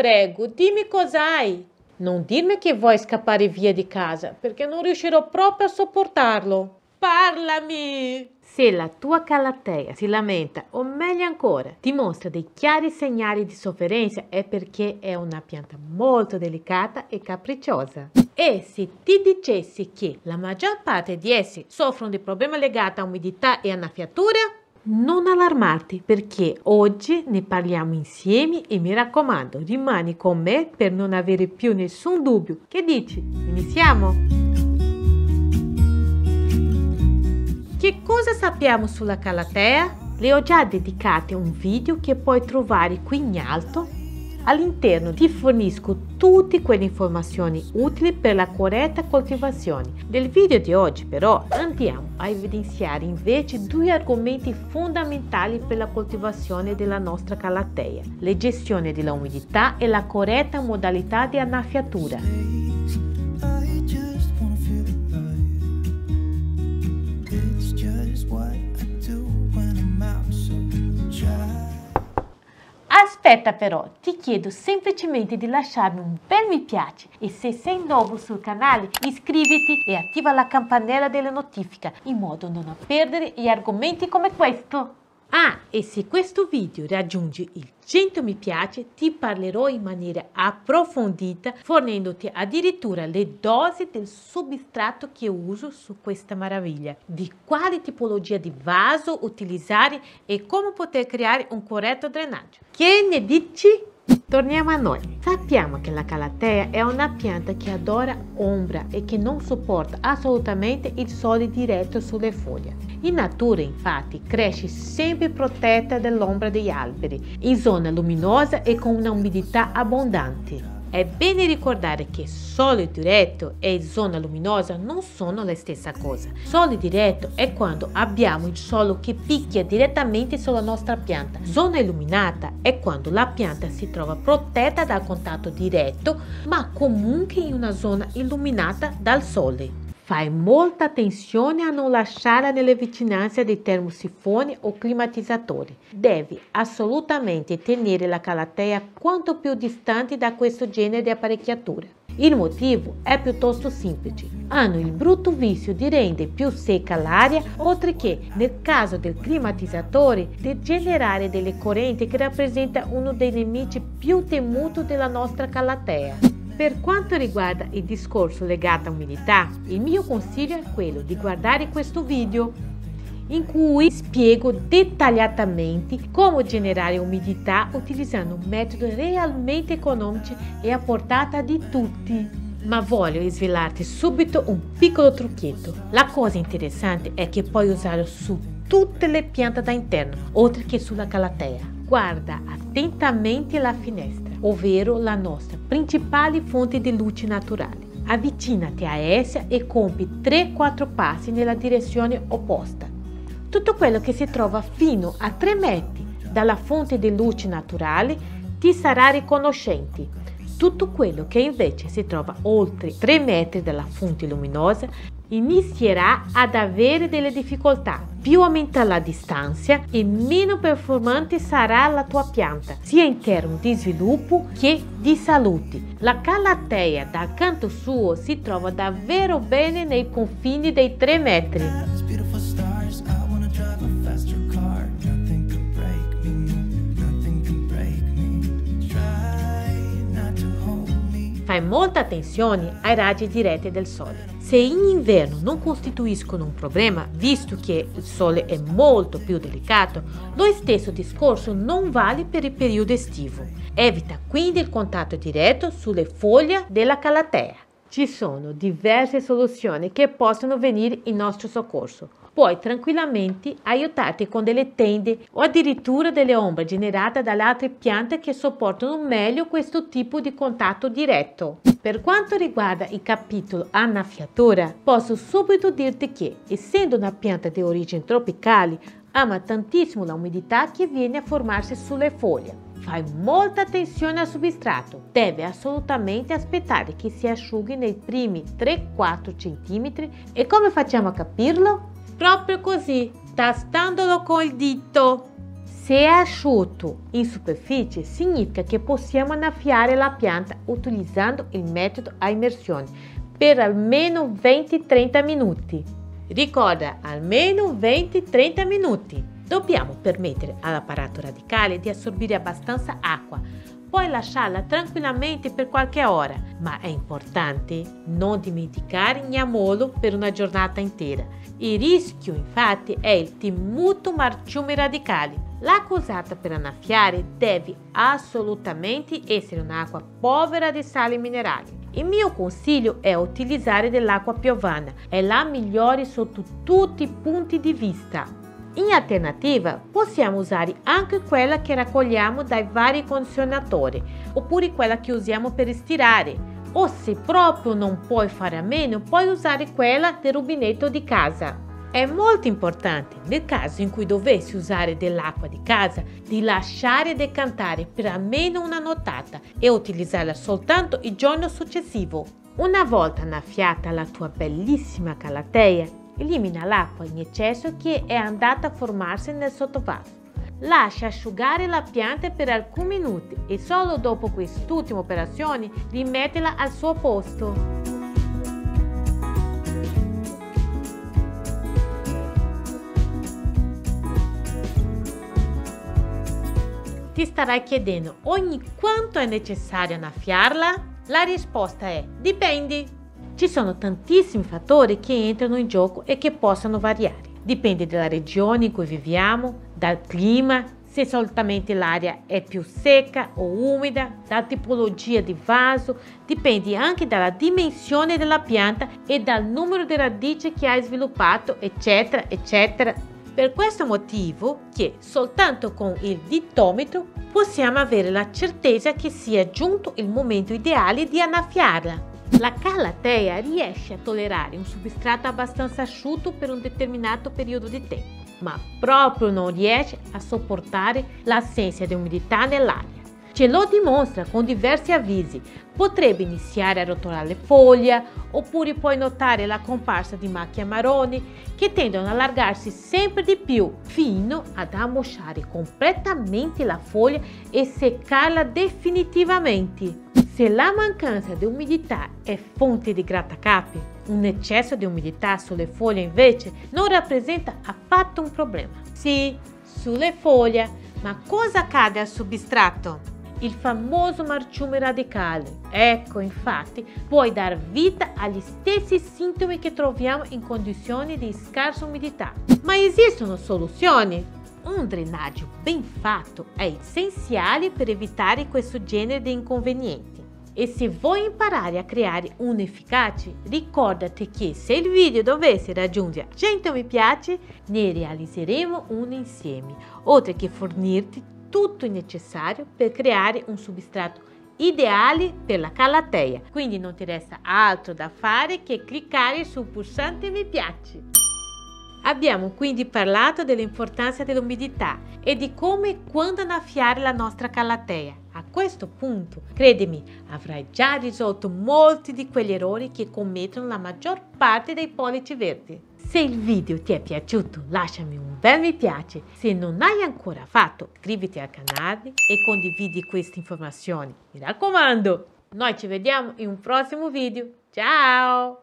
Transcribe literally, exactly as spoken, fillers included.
prego, dimmi cos'hai. Non dirmi che vuoi scappare via di casa, perché non riuscirò proprio a sopportarlo. Parlami! Se la tua calatea si lamenta, o meglio ancora, dimostra dei chiari segnali di sofferenza, è perché è una pianta molto delicata e capricciosa. E se ti dicessi che la maggior parte di essi soffrono di problemi legati a umidità e annaffiatura, non allarmarti, perché oggi ne parliamo insieme e mi raccomando, rimani con me per non avere più nessun dubbio. Che dici? Iniziamo? Che cosa sappiamo sulla calatea? Le ho già dedicato un video che puoi trovare qui in alto. All'interno ti fornisco tutte quelle informazioni utili per la corretta coltivazione. Nel video di oggi però andiamo a evidenziare invece due argomenti fondamentali per la coltivazione della nostra calatea: la gestione della umidità e la corretta modalità di annaffiatura. Aspetta però, ti chiedo semplicemente di lasciarmi un bel mi piace e se sei nuovo sul canale iscriviti e attiva la campanella delle notifiche in modo da non perdere gli argomenti come questo. Ah, e se questo video raggiunge il cento mi piace, ti parlerò in maniera approfondita, fornendoti addirittura le dosi del substrato che uso su questa meraviglia, di quale tipologia di vaso utilizzare e come poter creare un corretto drenaggio. Che ne dici? Torniamo a noi. Sappiamo che la calatea è una pianta che adora ombra e che non sopporta assolutamente il sole diretto sulle foglie. In natura, infatti, cresce sempre protetta dall'ombra degli alberi, in zona luminosa e con una umidità abbondante. È bene ricordare che sole diretto e zona luminosa non sono la stessa cosa. Sole diretto è quando abbiamo il sole che picchia direttamente sulla nostra pianta. Zona illuminata è quando la pianta si trova protetta dal contatto diretto, ma comunque in una zona illuminata dal sole. Fai molta attenzione a non lasciarla nelle vicinanze dei termosifoni o climatizzatori. Devi assolutamente tenere la calatea quanto più distante da questo genere di apparecchiatura. Il motivo è piuttosto semplice. Hanno il brutto vizio di rendere più secca l'aria, oltre che, nel caso del climatizzatore, di generare delle correnti che rappresenta uno dei nemici più temuti della nostra calatea. Per quanto riguarda il discorso legato a umidità, il mio consiglio è quello di guardare questo video, in cui spiego dettagliatamente come generare umidità utilizzando metodi realmente economici e a portata di tutti. Ma voglio svelarti subito un piccolo trucchetto. La cosa interessante è che puoi usarlo su tutte le piante da interno, oltre che sulla calatea. Guarda attentamente la finestra, ovvero la nostra principale fonte di luce naturale. Avvicinati a essa e compi tre quattro passi nella direzione opposta. Tutto quello che si trova fino a tre metri dalla fonte di luce naturale ti sarà riconoscente. Tutto quello che invece si trova oltre tre metri dalla fonte luminosa inizierà ad avere delle difficoltà. Più aumenta la distanza e meno performante sarà la tua pianta, sia in termini di sviluppo che di salute. La calatea dal canto suo si trova davvero bene nei confini dei tre metri. Fai molta attenzione ai raggi diretti del sole. Se in inverno non costituiscono un problema, visto che il sole è molto più delicato, lo stesso discorso non vale per il periodo estivo. Evita quindi il contatto diretto sulle foglie della calatea. Ci sono diverse soluzioni che possono venire in nostro soccorso. Puoi tranquillamente aiutarti con delle tende o addirittura delle ombre generate dalle altre piante che sopportano meglio questo tipo di contatto diretto. Per quanto riguarda il capitolo annaffiatura, posso subito dirti che, essendo una pianta di origine tropicale, ama tantissimo la umidità che viene a formarsi sulle foglie. Fai molta attenzione al substrato. Deve assolutamente aspettare che si asciughi nei primi tre quattro centimetri. E come facciamo a capirlo? Proprio così, tastandolo con il dito. Se è asciutto in superficie, significa che possiamo annaffiare la pianta utilizzando il metodo a immersione per almeno venti trenta minuti. Ricorda, almeno venti trenta minuti. Dobbiamo permettere all'apparato radicale di assorbire abbastanza acqua, poi lasciarla tranquillamente per qualche ora, ma è importante non dimenticare il gnamolo per una giornata intera. Il rischio infatti è il temuto marciume radicale. L'acqua usata per annaffiare deve assolutamente essere un'acqua povera di sali minerali. Il mio consiglio è utilizzare dell'acqua piovana, è la migliore sotto tutti i punti di vista. In alternativa, possiamo usare anche quella che raccogliamo dai vari condizionatori, oppure quella che usiamo per stirare. O se proprio non puoi fare a meno, puoi usare quella del rubinetto di casa. È molto importante, nel caso in cui dovessi usare dell'acqua di casa, di lasciare decantare per almeno una nottata e utilizzarla soltanto il giorno successivo. Una volta annaffiata la tua bellissima calathea, elimina l'acqua in eccesso che è andata a formarsi nel sottovaso. Lascia asciugare la pianta per alcuni minuti e solo dopo quest'ultima operazione rimettila al suo posto. Ti starai chiedendo ogni quanto è necessario annaffiarla? La risposta è dipende. Ci sono tantissimi fattori che entrano in gioco e che possono variare. Dipende dalla regione in cui viviamo, dal clima, se solitamente l'aria è più secca o umida, dalla tipologia di vaso, dipende anche dalla dimensione della pianta e dal numero di radici che hai sviluppato, eccetera, eccetera. Per questo motivo che soltanto con il dittometro possiamo avere la certezza che sia giunto il momento ideale di annaffiarla. La calathea riesce a tollerare un substrato abbastanza asciutto per un determinato periodo di tempo, ma proprio non riesce a sopportare l'assenza di umidità nell'aria. Ce lo dimostra con diversi avvisi. Potrebbe iniziare a rotolare le foglie, oppure puoi notare la comparsa di macchie marroni che tendono a allargarsi sempre di più fino ad ammosciare completamente la foglia e seccarla definitivamente. Se la mancanza di umidità è fonte di grattacapi, un eccesso di umidità sulle foglie invece non rappresenta affatto un problema. Sì, sulle foglie, ma cosa accade al substrato? Il famoso marciume radicale. Ecco, infatti, può dar vita agli stessi sintomi che troviamo in condizioni di scarsa umidità. Ma esistono soluzioni? Un drenaggio ben fatto è essenziale per evitare questo genere di inconvenienti. E se vuoi imparare a creare un efficace, ricordati che se il video dovesse raggiungere cento mi piace, ne realizzeremo uno insieme, oltre che fornirti tutto il necessario per creare un substrato ideale per la calathea. Quindi non ti resta altro da fare che cliccare sul pulsante mi piace. Abbiamo quindi parlato dell'importanza dell'umidità e di come e quando annaffiare la nostra calathea. A questo punto, credimi, avrai già risolto molti di quegli errori che commettono la maggior parte dei pollici verdi. Se il video ti è piaciuto, lasciami un bel mi piace. Se non hai ancora fatto, iscriviti al canale e condividi queste informazioni. Mi raccomando, noi ci vediamo in un prossimo video. Ciao!